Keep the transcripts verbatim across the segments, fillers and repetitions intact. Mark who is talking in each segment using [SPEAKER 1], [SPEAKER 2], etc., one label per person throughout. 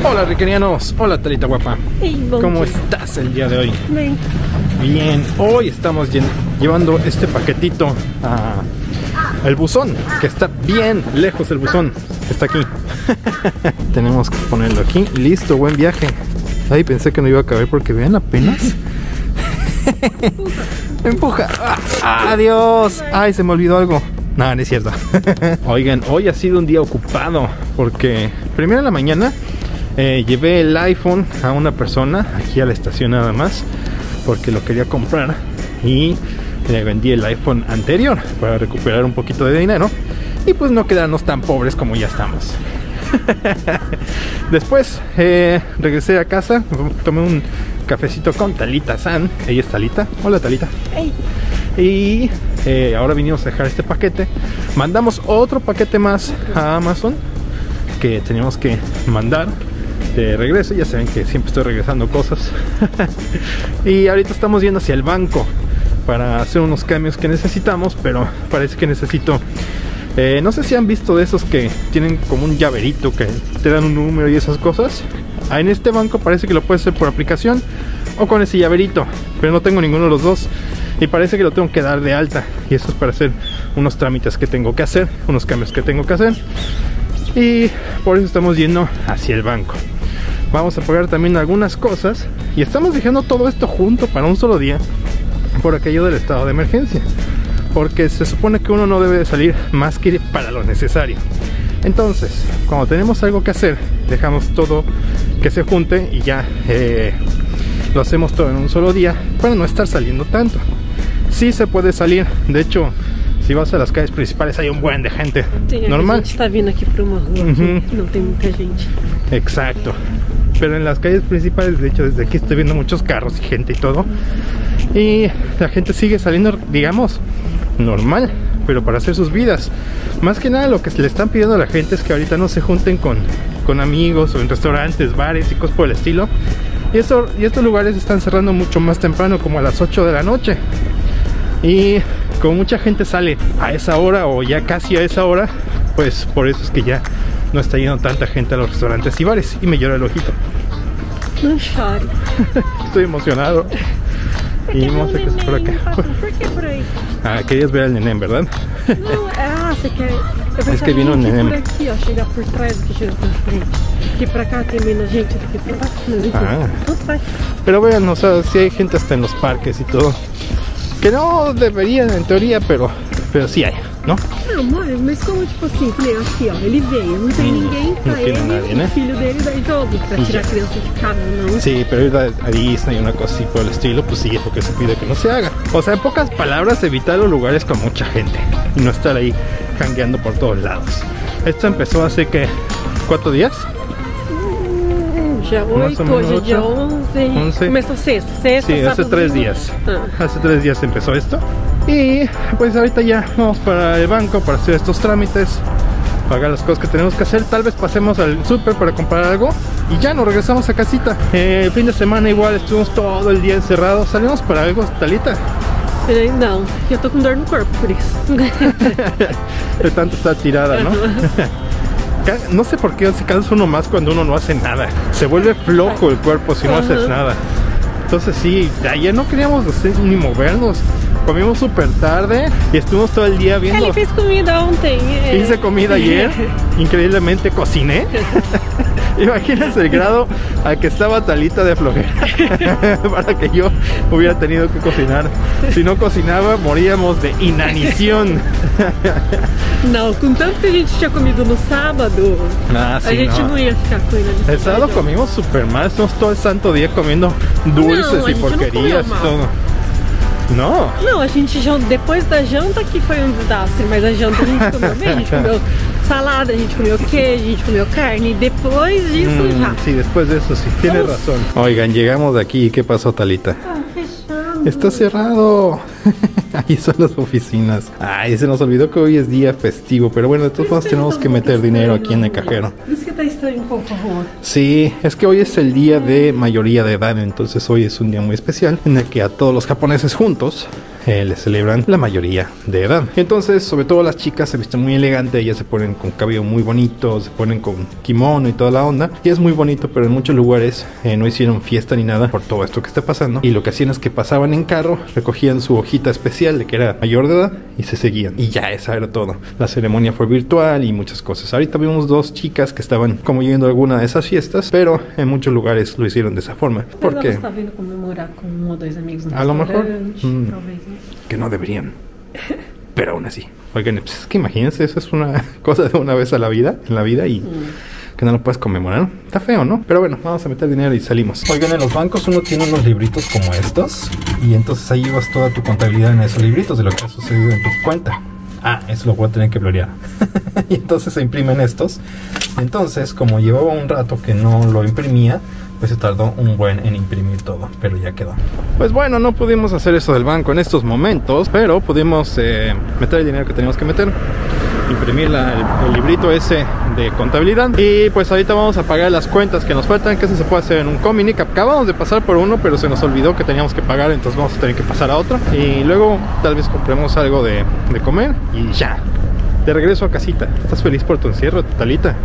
[SPEAKER 1] Hola riquenianos, hola Talita guapa.
[SPEAKER 2] Hey, bon
[SPEAKER 1] ¿Cómo
[SPEAKER 2] dia.
[SPEAKER 1] estás el día de hoy?
[SPEAKER 2] Bien.
[SPEAKER 1] Bien, hoy estamos llevando este paquetito a el buzón, que está bien lejos el buzón, está aquí. Tenemos que ponerlo aquí, listo, buen viaje. Ay, pensé que no iba a caber porque vean apenas. Empuja. Ah, adiós. Ay, se me olvidó algo. No, no es cierto. Oigan, hoy ha sido un día ocupado porque primero en la mañana eh, llevé el iPhone a una persona aquí a la estación nada más porque lo quería comprar y le vendí el iPhone anterior para recuperar un poquito de dinero y pues no quedarnos tan pobres como ya estamos. Después eh, regresé a casa, tomé un cafecito con Talita San. Ella es Talita. Hola Talita.
[SPEAKER 2] Hey.
[SPEAKER 1] Y eh, ahora vinimos a dejar este paquete. Mandamos otro paquete más a Amazon que teníamos que mandar de regreso. Ya saben que siempre estoy regresando cosas. Y ahorita estamos yendo hacia el banco para hacer unos cambios que necesitamos, pero parece que necesito eh, no sé si han visto de esos que tienen como un llaverito que te dan un número y esas cosas. Ah, en este banco parece que lo puedes hacer por aplicación o con ese llaverito, pero no tengo ninguno de los dos y parece que lo tengo que dar de alta, y eso es para hacer unos trámites que tengo que hacer, unos cambios que tengo que hacer, y por eso estamos yendo hacia el banco. Vamos a pagar también algunas cosas y estamos dejando todo esto junto para un solo día por aquello del estado de emergencia, porque se supone que uno no debe de salir más que para lo necesario. Entonces, cuando tenemos algo que hacer, dejamos todo que se junte y ya eh, lo hacemos todo en un solo día para no estar saliendo tanto. Sí se puede salir, de hecho, si vas a las calles principales hay un buen de gente.
[SPEAKER 2] Sí,
[SPEAKER 1] normal.
[SPEAKER 2] A gente está vindo aquí por uma rua,
[SPEAKER 1] Uh-huh.
[SPEAKER 2] que no tem muita gente.
[SPEAKER 1] Exacto. Pero en las calles principales, de hecho, desde aquí estoy viendo muchos carros y gente y todo. Y la gente sigue saliendo, digamos, normal, pero para hacer sus vidas. Más que nada lo que le están pidiendo a la gente es que ahorita no se junten con, con amigos o en restaurantes, bares y cosas por el estilo. Y, eso, y estos lugares están cerrando mucho más temprano, como a las ocho de la noche. Y como mucha gente sale a esa hora o ya casi a esa hora, pues por eso es que ya no está yendo tanta gente a los restaurantes y bares. Y me llora el ojito.
[SPEAKER 2] Não chore.
[SPEAKER 1] Estoy emocionado. Y vamos a que es por acá.
[SPEAKER 2] Por que por aí?
[SPEAKER 1] Ah, querías ver al neném, ¿verdad?
[SPEAKER 2] Não, ah, você quer... Eu
[SPEAKER 1] Es que vino um
[SPEAKER 2] pensava que
[SPEAKER 1] neném.
[SPEAKER 2] por aqui, ó, chegar por trás do que chega por frente. Que pra cá tem menos gente do que pra lá. Mas enfim,
[SPEAKER 1] Ah.
[SPEAKER 2] tanto faz.
[SPEAKER 1] Pero vean, o sea, si hay gente hasta en los parques y todo. Que no deberían en teoría, pero, pero sí hay, ¿no?
[SPEAKER 2] Não, mas, mas como tipo assim, que nem aqui, ó, ele veio, não tem ninguém,
[SPEAKER 1] não
[SPEAKER 2] tá
[SPEAKER 1] tem
[SPEAKER 2] ele,
[SPEAKER 1] nadie,
[SPEAKER 2] o
[SPEAKER 1] né?
[SPEAKER 2] filho dele daí jogo pra tirar a criança de casa, não.
[SPEAKER 1] Sí, pero ir a, a Disney y una cosa así por el estilo, pues sí, es lo que se pide que no se haga. O sea, en pocas palabras, evitar los lugares con mucha gente y no estar ahí jangueando por todos lados. Esto empezó hace, que ¿cuatro días?
[SPEAKER 2] Já
[SPEAKER 1] Más o
[SPEAKER 2] oito,
[SPEAKER 1] menos
[SPEAKER 2] hoje é dia
[SPEAKER 1] ocho,
[SPEAKER 2] onze.
[SPEAKER 1] once.
[SPEAKER 2] Começou sexta, sexta,
[SPEAKER 1] Sí, hace
[SPEAKER 2] sábado,
[SPEAKER 1] tres
[SPEAKER 2] domingo.
[SPEAKER 1] días.
[SPEAKER 2] Ah.
[SPEAKER 1] Hace tres días empezó esto. Y pues ahorita ya vamos para el banco para hacer estos trámites, pagar las cosas que tenemos que hacer. Tal vez pasemos al súper para comprar algo y ya nos regresamos a casita. Eh, el fin de semana igual estuvimos todo el día encerrados. Salimos para algo, Talita.
[SPEAKER 2] Peraí, não, eu tô com dor no corpo por isso.
[SPEAKER 1] De tanto estar tirada, ¿no? Ca- No sé por qué se cansa uno más cuando uno no hace nada. Se vuelve flojo el cuerpo si no haces
[SPEAKER 2] Ajá.
[SPEAKER 1] nada. Entonces sí, ayer no queríamos hacer ni movernos. Comimos súper tarde y estuvimos todo el día viendo.
[SPEAKER 2] Ele fez comida ontem. é.
[SPEAKER 1] Hice comida ayer, increíblemente cociné. Imagínense el grado al que estaba Talita de flojera para que yo hubiera tenido que cocinar. Si no cocinaba, moríamos de inanición.
[SPEAKER 2] Não, com tanto que a gente tinha comido no sábado,
[SPEAKER 1] Ah,
[SPEAKER 2] a
[SPEAKER 1] sí,
[SPEAKER 2] gente
[SPEAKER 1] no.
[SPEAKER 2] não ia ficar com ele.
[SPEAKER 1] El sábado comimos súper mal, estuvimos todo el santo día comiendo dulces
[SPEAKER 2] No, a
[SPEAKER 1] y
[SPEAKER 2] gente no
[SPEAKER 1] porquerías y
[SPEAKER 2] comeu mal.
[SPEAKER 1] todo. No,
[SPEAKER 2] Não, a gente jan- depois da janta que foi um desastre, mas a janta a gente comeu bem, a gente comeu salada, a gente comeu queijo, a gente comeu carne, e depois disso
[SPEAKER 1] Mm,
[SPEAKER 2] já.
[SPEAKER 1] sí, después de eso sí, tienes
[SPEAKER 2] Vamos.
[SPEAKER 1] razón. Oigan, llegamos de aquí, ¿qué pasó, Talita?
[SPEAKER 2] Ah, fechando.
[SPEAKER 1] Está cerrado. Ahí son las oficinas. Ay, se nos olvidó que hoy es día festivo, pero bueno, de todos modos tenemos que meter dinero aquí en el cajero.
[SPEAKER 2] Por isso que tá estranho um pouco a rua.
[SPEAKER 1] Sí, es que hoy es el día de mayoría de edad, entonces hoy es un día muy especial en el que a todos los japoneses juntos eh, le celebran la mayoría de edad. Entonces, sobre todo las chicas se visten muy elegante, ellas se ponen con cabello muy bonito, se ponen con kimono y toda la onda. Y es muy bonito, pero en muchos lugares eh, no hicieron fiesta ni nada por todo esto que está pasando. Y lo que hacían es que pasaban en carro, recogían su hojita especial de que era mayor de edad y se seguían. Y ya, esa era todo. La ceremonia fue virtual y muchas cosas. Ahorita vimos dos chicas que estaban como yendo a alguna de esas fiestas, pero en muchos lugares lo hicieron de esa forma. Porque
[SPEAKER 2] está viendo conmemorar con uno o dos amigos no
[SPEAKER 1] a lo mejor mm,
[SPEAKER 2] talvez, ¿no?
[SPEAKER 1] que no deberían, pero aún así. Oigan, pues es que imagínense, eso es una cosa de una vez a la vida, en la vida y mm. que no lo puedes conmemorar. Está feo, ¿no? Pero bueno, vamos a meter dinero y salimos. Oigan, en los bancos uno tiene unos libritos como estos y entonces ahí llevas toda tu contabilidad en esos libritos de lo que ha sucedido en tu cuenta. Ah, eso lo voy a tener que blorear. Y entonces se imprimen estos. Entonces, como llevaba un rato que no lo imprimía, pues se tardó un buen en imprimir todo, pero ya quedó. Pues bueno, no pudimos hacer eso del banco en estos momentos, pero pudimos eh, meter el dinero que teníamos que meter, imprimir la, el, el librito ese de contabilidad. Y pues ahorita vamos a pagar las cuentas que nos faltan, que eso se puede hacer en un Comunic. Acabamos de pasar por uno, pero se nos olvidó que teníamos que pagar, entonces vamos a tener que pasar a otro. Y luego tal vez compremos algo de, de comer y ya. De regreso a casita. ¿Estás feliz por tu encierro, Talita?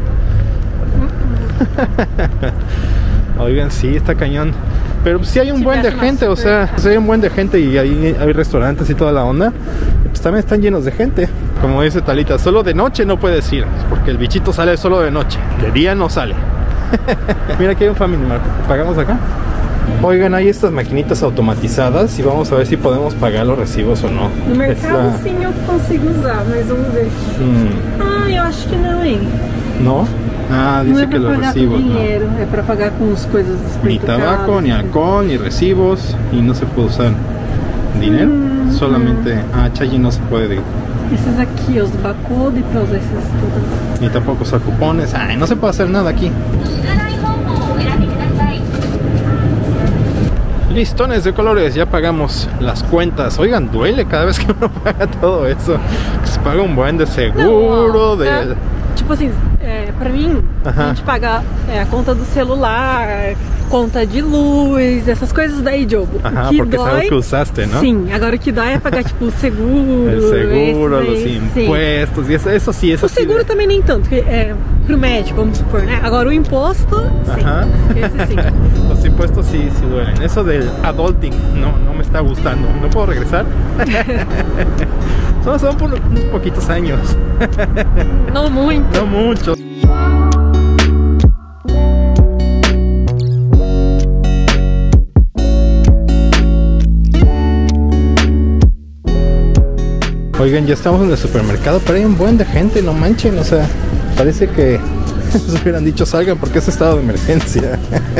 [SPEAKER 1] Oigan, sí, está cañón. Pero si sí hay un sí, buen de gente, o sea, si hay un buen de gente y hay, hay restaurantes y toda la onda, pues también están llenos de gente. Como dice Talita, solo de noche no puedes ir, porque el bichito sale solo de noche, de día no sale. Mira, aquí hay un Family Mart. ¿Pagamos acá? Oigan, hay estas maquinitas automatizadas y vamos a ver si podemos pagar los recibos o no.
[SPEAKER 2] No mercado la... sim eu consigo usar, mas vamos ver. Hmm. Ah, eu acho que não, hein?
[SPEAKER 1] ¿No? Ah, dice que los recibos.
[SPEAKER 2] No es para pagar con coisas.
[SPEAKER 1] Ni tabaco, ni alcohol, ni recibos. Y no se puede usar dinero. Mm, solamente. Mm. Ah, Chayi no se puede. Digo.
[SPEAKER 2] Esses aqui, os barcode e para usar esses todos.
[SPEAKER 1] Ni tampoco usar cupones. Ay, no se puede hacer nada aquí. Listones de colores, ya pagamos las cuentas. Oigan, duele cada vez que uno paga todo eso. Se paga un buen de seguro,
[SPEAKER 2] não,
[SPEAKER 1] de...
[SPEAKER 2] É, tipo assim, é, pra mim, uh-huh. a gente paga é, a conta do celular, conta de luz, essas coisas daí, Diogo.
[SPEAKER 1] Ajá,
[SPEAKER 2] o que
[SPEAKER 1] porque
[SPEAKER 2] dói,
[SPEAKER 1] sabes que usaste, ¿no?
[SPEAKER 2] Sim, agora o que dói é pagar, tipo, o seguro.
[SPEAKER 1] El seguro, los
[SPEAKER 2] aí,
[SPEAKER 1] impuestos, sim. E isso, isso sim, isso
[SPEAKER 2] o
[SPEAKER 1] sim.
[SPEAKER 2] O seguro também nem tanto, porque é pro médico, vamos supor, né? Agora o imposto, sim.
[SPEAKER 1] Ajá.
[SPEAKER 2] Esse sim.
[SPEAKER 1] Los impuestos sí, sí duelen. Eso del adulting no, no me está gustando. ¿No puedo regresar? No, son por unos poquitos años.
[SPEAKER 2] No muito.
[SPEAKER 1] No mucho. Oigan, ya estamos en el supermercado, pero hay un buen de gente, no manchen, o sea, parece que nos hubieran dicho salgan porque es estado de emergencia.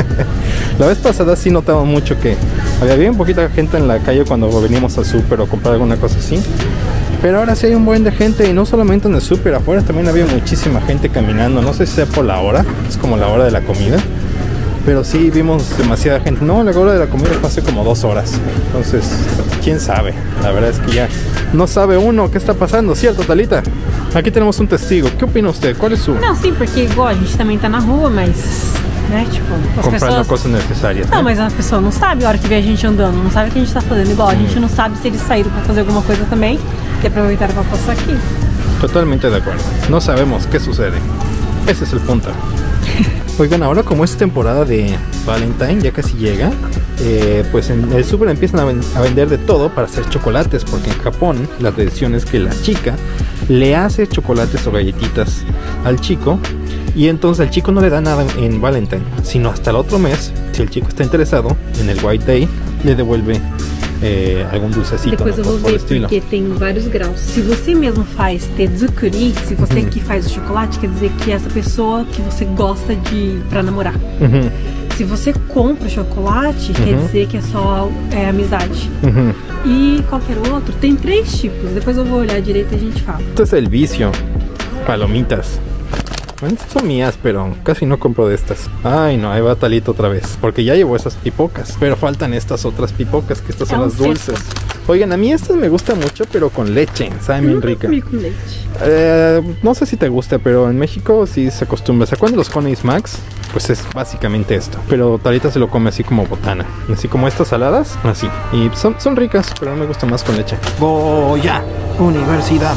[SPEAKER 1] La vez pasada sí notamos mucho que había bien poquita gente en la calle cuando veníamos al súper o comprar alguna cosa así. Pero ahora sí hay un buen de gente y no solamente en el súper, afuera también había muchísima gente caminando. No sé si sea por la hora, es como la hora de la comida. Pero sí vimos demasiada gente. No, la hora de la comida fue hace como dos horas. Entonces, quién sabe. La verdad es que ya no sabe uno qué está pasando, ¿cierto, Talita? Aqui temos um testigo. O que opina você? Qual é o seu?
[SPEAKER 2] Não, sim, porque igual a gente também tá na rua, mas, né, tipo, as
[SPEAKER 1] comprando
[SPEAKER 2] pessoas...
[SPEAKER 1] coisas necessárias.
[SPEAKER 2] Não,
[SPEAKER 1] né?
[SPEAKER 2] mas a pessoa não sabe a hora que vê a gente andando, não sabe o que a gente tá fazendo. Igual, a gente não sabe se eles saíram pra fazer alguma coisa também e aproveitaram pra passar aqui.
[SPEAKER 1] Totalmente de acuerdo. No sabemos qué sucede. Ese es el punto. Oigan, ahora como es temporada de Valentine, ya casi llega, eh, pues en el súper empiezan a, ven a vender de todo para hacer chocolates, porque en Japón la tradición es que la chica le hace chocolates o galletitas al chico, y entonces al chico no le da nada en, en Valentine, sino hasta el otro mes, si el chico está interesado en el White Day, le devuelve É, algum dulcecito.
[SPEAKER 2] Depois eu vou ver, porque tem vários graus. Se você mesmo faz tetsukuri, se você uhum. que faz o chocolate, quer dizer que é essa pessoa que você gosta de pra namorar. Uhum. Se você compra chocolate, uhum. quer dizer que é só é, amizade. Uhum. E qualquer outro, tem três tipos. Depois eu vou olhar direito e a gente fala.
[SPEAKER 1] Esto es el vicio. Palomitas. Bueno, estas son mías, pero casi no compro de estas. Ay, no, ahí va Talito otra vez. Porque ya llevo esas pipocas. Pero faltan estas otras pipocas, que estas son las dulces. Oigan, a mí estas me gustan mucho, pero con leche. Saben bien rica.
[SPEAKER 2] Con leche.
[SPEAKER 1] Eh, no sé si te gusta, pero en México sí se acostumbra. ¿Se acuerdan de los Coneys Max? pues es básicamente esto. Pero Talita se lo come así como botana, así como estas saladas, así. Y son, son ricas, pero me gusta más con leche.
[SPEAKER 3] Goya Universidad.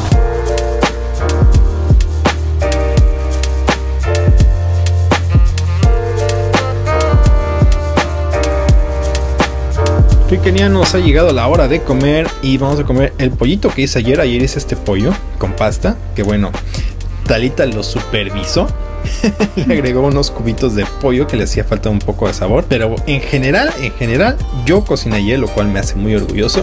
[SPEAKER 1] Riquenianos, ha llegado la hora de comer y vamos a comer el pollito que hice ayer. Ayer hice este pollo con pasta, que bueno, Talita lo supervisó. Le agregó unos cubitos de pollo que le hacía falta un poco de sabor, pero en general, en general, yo cociné ayer, lo cual me hace muy orgulloso.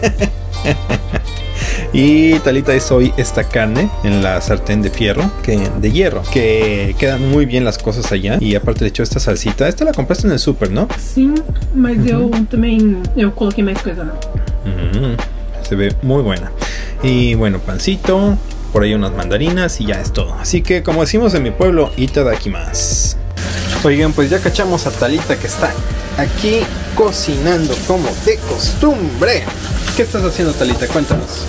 [SPEAKER 1] Y Talita hizo hoy esta carne en la sartén de fierro, que, de hierro, que quedan muy bien las cosas allá. Y aparte le echó esta salsita. Esta la compraste en el súper, ¿no?
[SPEAKER 2] Sim, mas uh-huh. eu também eu coloquei mais coisa, ¿no?
[SPEAKER 1] Uh-huh. Se ve muy buena. Y bueno, pancito, por ahí unas mandarinas y ya es todo. Así que como decimos en mi pueblo, itadakimasu. Oigan, pues ya cachamos a Talita que está aquí cocinando como de costumbre. ¿Qué estás haciendo, Talita? Cuéntanos.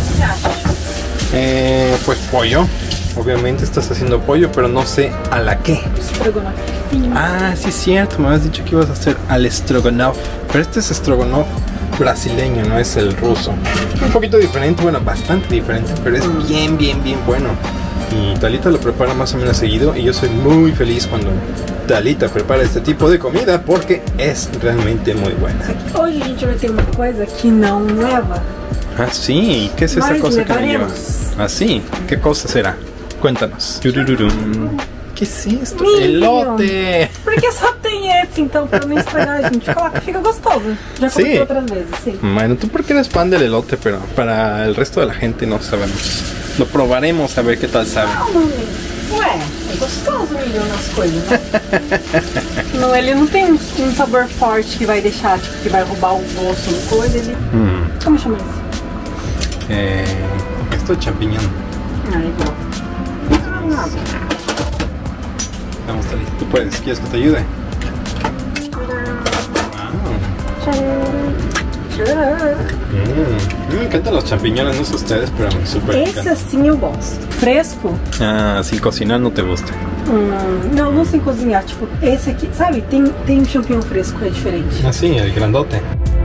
[SPEAKER 1] Eh, pues pollo. Obviamente estás haciendo pollo, pero no sé a la qué.
[SPEAKER 2] Stroganoff.
[SPEAKER 1] Ah, sí es cierto. Me habías dicho que ibas a hacer al stroganoff. Pero este es stroganoff brasileño, no es el ruso. Un poquito diferente, bueno, bastante diferente, pero es bien, bien, bien bueno. Y Talita lo prepara más o menos seguido. Y yo soy muy feliz cuando Talita prepara este tipo de comida porque es realmente muy buena.
[SPEAKER 2] Hoje a gente vai ter uma coisa que não leva.
[SPEAKER 1] Ah, sí. ¿Qué es esa
[SPEAKER 2] Mas
[SPEAKER 1] cosa que no lleva?
[SPEAKER 2] levaremos.
[SPEAKER 1] Ah, sí. ¿Qué cosa será? Cuéntanos. Turururum. ¿Qué es esto?
[SPEAKER 2] Milho.
[SPEAKER 1] Elote.
[SPEAKER 2] Porque só tem esse, então pra não estragar, a gente coloca, fica gostoso. Já
[SPEAKER 1] Sí.
[SPEAKER 2] coloquei outras vezes, sim.
[SPEAKER 1] Bueno, tú porque eres fan del elote, pero para el resto de la gente no sabemos. Lo probaremos a ver qué tal sabe.
[SPEAKER 2] Ué, é gostoso o milho nas coisas, né? Não, ele não tem um, um sabor forte que vai deixar, tipo, que vai roubar o gosto do coisa, ele...
[SPEAKER 1] Mm.
[SPEAKER 2] Como chama isso?
[SPEAKER 1] Eh, esto es champiñón.
[SPEAKER 2] Ah, igual. Ah,
[SPEAKER 1] Vamos, Talita. Tú puedes. ¿Quieres que te ayude? Mm, me encantan los champiñones, no sé ustedes, pero me súper
[SPEAKER 2] esse
[SPEAKER 1] encantan.
[SPEAKER 2] assim eu gosto. Fresco?
[SPEAKER 1] Ah, sin cocinar no te gusta.
[SPEAKER 2] Hum, não, não sei cozinhar. Tipo, esse aqui, sabe? Tem, tem um champignon fresco, é diferente.
[SPEAKER 1] Ah, sí, el grandote.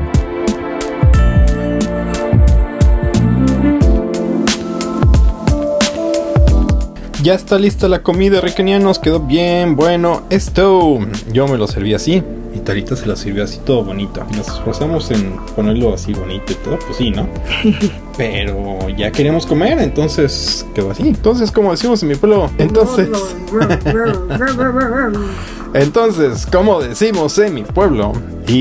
[SPEAKER 1] Ya está lista la comida, riquenianos. Quedó bien bueno esto. Yo me lo serví así y Talita se lo sirvió así todo bonito. Nos esforzamos en ponerlo así bonito y todo, pues sí, ¿no? Pero ya queremos comer, entonces quedó así. Entonces, como decimos en mi pueblo, entonces... Entonces, como decimos en mi pueblo,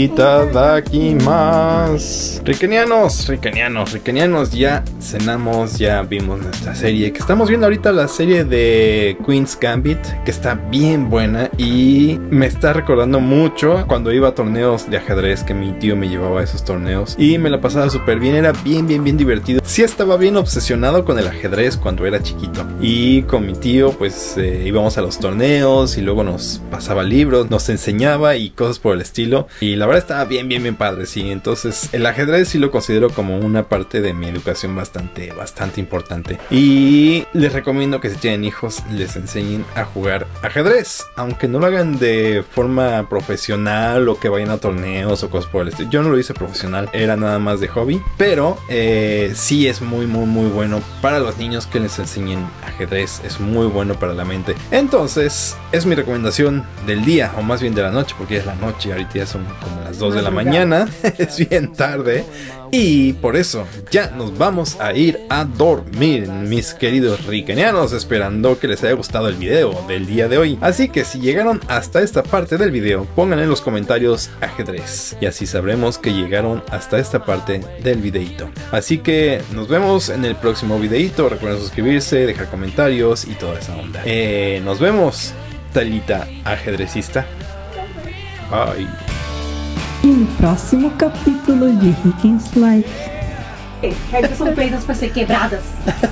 [SPEAKER 1] itadakimasu. Riquenianos, riquenianos, riquenianos, ya cenamos, ya vimos nuestra serie. Que estamos viendo ahorita la serie de Queen's Gambit, que está bien buena y me está recordando mucho cuando iba a torneos de ajedrez, que mi tío me llevaba a esos torneos y me la pasaba súper bien, era bien, bien, bien divertido. Sí estaba bien obsesionado con el ajedrez cuando era chiquito y con mi tío pues eh, íbamos a los torneos y luego nos pasaba libros, nos enseñaba y cosas por el estilo, y la verdad estaba bien, bien, bien padre, sí. Entonces el ajedrez sí lo considero como una parte de mi educación bastante, bastante importante, y les recomiendo que si tienen hijos les enseñen a jugar ajedrez, aunque no lo hagan de forma profesional o que vayan a torneos o cosas por el estilo. Yo no lo hice profesional, era nada más de hobby, pero eh, sí es muy, muy, muy bueno para los niños que les enseñen ajedrez, es muy bueno para la mente. Entonces es mi recomendación del día, o más bien de la noche, porque ya es la noche, ahorita ya son como las dos de la mañana, es bien tarde, y por eso ya nos vamos a ir a dormir, mis queridos riquenianos, esperando que les haya gustado el video del día de hoy. Así que si llegaron hasta esta parte del video, pongan en los comentarios ajedrez, y así sabremos que llegaron hasta esta parte del videito. Así que nos vemos en el próximo videito, recuerden suscribirse, dejar comentarios y toda esa onda. Eh, nos vemos, Talita ajedrecista. Bye.
[SPEAKER 4] No próximo capítulo de Ricken's Life.
[SPEAKER 2] Regras são feitas para ser quebradas.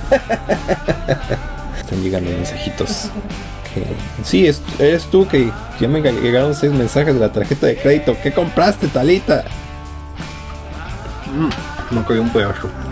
[SPEAKER 1] Están llegando mensajitos. Que... Sí, es, eres tú que ya me llegaron seis mensajes de la tarjeta de crédito. ¿Qué compraste, Talita? Mm, me cayó un pedazo.